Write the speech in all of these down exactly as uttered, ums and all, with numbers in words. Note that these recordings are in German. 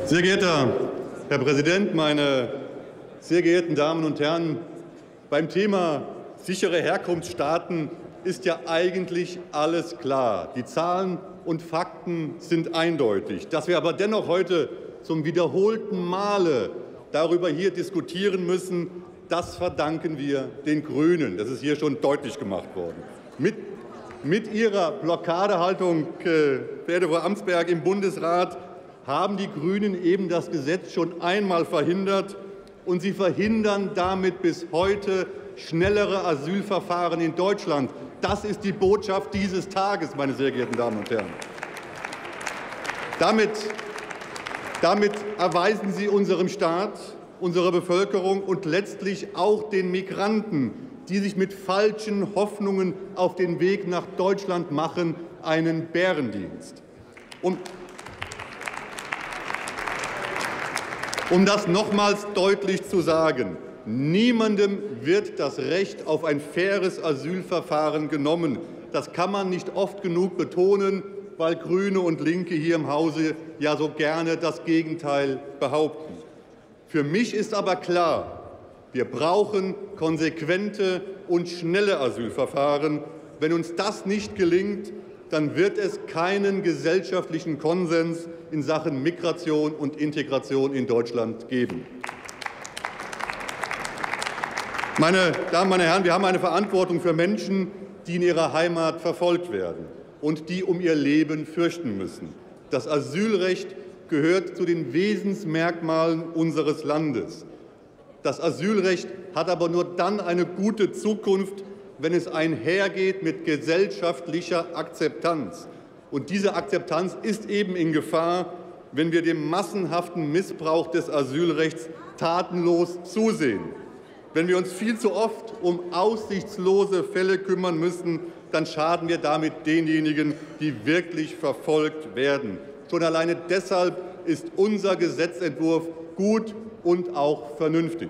Sehr geehrter Herr Präsident, meine sehr geehrten Damen und Herren! Beim Thema sichere Herkunftsstaaten ist ja eigentlich alles klar. Die Zahlen und Fakten sind eindeutig. Dass wir aber dennoch heute zum wiederholten Male darüber hier diskutieren müssen, das verdanken wir den Grünen. Das ist hier schon deutlich gemacht worden. Mit, mit Ihrer Blockadehaltung, äh, verehrte Frau Amsberg, im Bundesrat haben die Grünen eben das Gesetz schon einmal verhindert, und sie verhindern damit bis heute schnellere Asylverfahren in Deutschland. Das ist die Botschaft dieses Tages, meine sehr geehrten Damen und Herren. Damit, damit erweisen Sie unserem Staat, unserer Bevölkerung und letztlich auch den Migranten, die sich mit falschen Hoffnungen auf den Weg nach Deutschland machen, einen Bärendienst. Um Um das nochmals deutlich zu sagen: Niemandem wird das Recht auf ein faires Asylverfahren genommen. Das kann man nicht oft genug betonen, weil Grüne und Linke hier im Hause ja so gerne das Gegenteil behaupten. Für mich ist aber klar, wir brauchen konsequente und schnelle Asylverfahren. Wenn uns das nicht gelingt, dann wird es keinen gesellschaftlichen Konsens in Sachen Migration und Integration in Deutschland geben. Meine Damen, meine Herren, wir haben eine Verantwortung für Menschen, die in ihrer Heimat verfolgt werden und die um ihr Leben fürchten müssen. Das Asylrecht gehört zu den Wesensmerkmalen unseres Landes. Das Asylrecht hat aber nur dann eine gute Zukunft, wenn es einhergeht mit gesellschaftlicher Akzeptanz. Und diese Akzeptanz ist eben in Gefahr, wenn wir dem massenhaften Missbrauch des Asylrechts tatenlos zusehen. Wenn wir uns viel zu oft um aussichtslose Fälle kümmern müssen, dann schaden wir damit denjenigen, die wirklich verfolgt werden. Schon alleine deshalb ist unser Gesetzentwurf gut und auch vernünftig.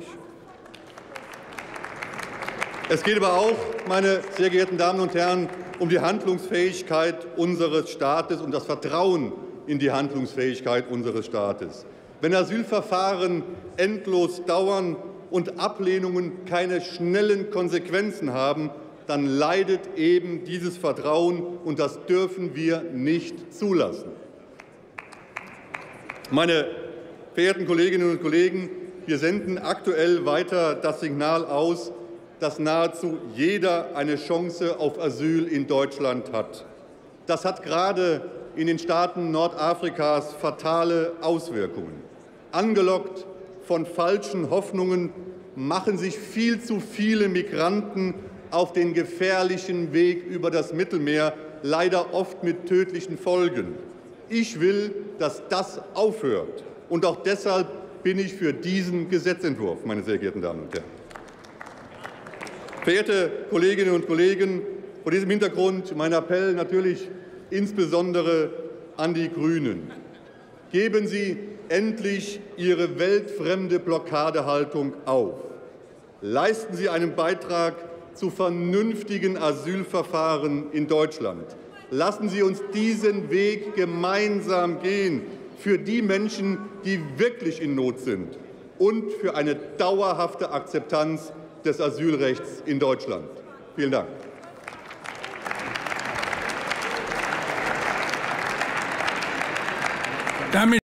Es geht aber auch, meine sehr geehrten Damen und Herren, um die Handlungsfähigkeit unseres Staates und das Vertrauen in die Handlungsfähigkeit unseres Staates. Wenn Asylverfahren endlos dauern und Ablehnungen keine schnellen Konsequenzen haben, dann leidet eben dieses Vertrauen, und das dürfen wir nicht zulassen. Meine verehrten Kolleginnen und Kollegen, wir senden aktuell weiter das Signal aus, dass nahezu jeder eine Chance auf Asyl in Deutschland hat. Das hat gerade in den Staaten Nordafrikas fatale Auswirkungen. Angelockt von falschen Hoffnungen machen sich viel zu viele Migranten auf den gefährlichen Weg über das Mittelmeer, leider oft mit tödlichen Folgen. Ich will, dass das aufhört. Und auch deshalb bin ich für diesen Gesetzentwurf, meine sehr geehrten Damen und Herren. Verehrte Kolleginnen und Kollegen, vor diesem Hintergrund mein Appell natürlich insbesondere an die Grünen. Geben Sie endlich Ihre weltfremde Blockadehaltung auf. Leisten Sie einen Beitrag zu vernünftigen Asylverfahren in Deutschland. Lassen Sie uns diesen Weg gemeinsam gehen für die Menschen, die wirklich in Not sind, und für eine dauerhafte Akzeptanz des Asylrechts in Deutschland. Vielen Dank. Damit